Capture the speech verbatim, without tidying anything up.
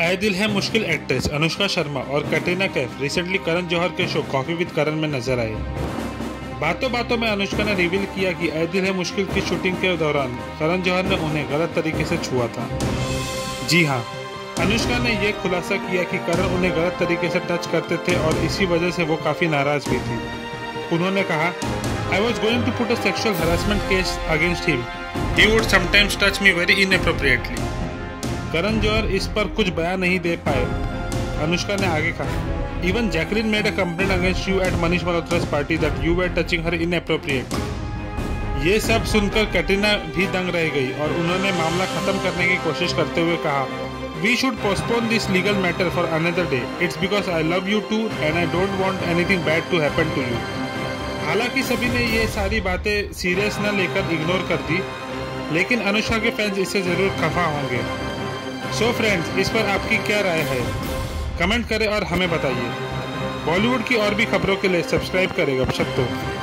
आए दिल है मुश्किल एक्ट्रेस अनुष्का शर्मा और कटरीना कैफ रिसेंटली करण जौहर के शो कॉफी विद करण में नजर आए। बातों बातों में अनुष्का ने रिवील किया कि आए दिल है मुश्किल की शूटिंग के दौरान करण जौहर ने उन्हें गलत तरीके से छुआ था। जी हाँ, अनुष्का ने यह खुलासा किया कि करण उन्हें गलत तरीके से टच करते थे और इसी वजह से वो काफ़ी नाराज भी थी। उन्होंने कहा, I was going to put a sexual harassment case against him, he would sometimes touch me very inappropriately. Karan Johar इस पर कुछ बयान नहीं दे पाए। अनुष्का ने आगे कहा, even Jacqueline made a complaint against you at Manish Malhotra's party that you were touching her inappropriately. ये सब सुनकर कटरीना भी दंग रह गई और उन्होंने मामला खत्म करने की कोशिश करते हुए कहा, we should postpone this legal matter for another day, it's because I love you too and I don't want anything bad to happen to you. हालांकि सभी ने ये सारी बातें सीरियस न लेकर इग्नोर कर दी, लेकिन अनुष्का के फैंस इससे जरूर खफा होंगे। सो फ्रेंड्स, इस पर आपकी क्या राय है? कमेंट करें और हमें बताइए। बॉलीवुड की और भी खबरों के लिए सब्सक्राइब करें गपशप तो।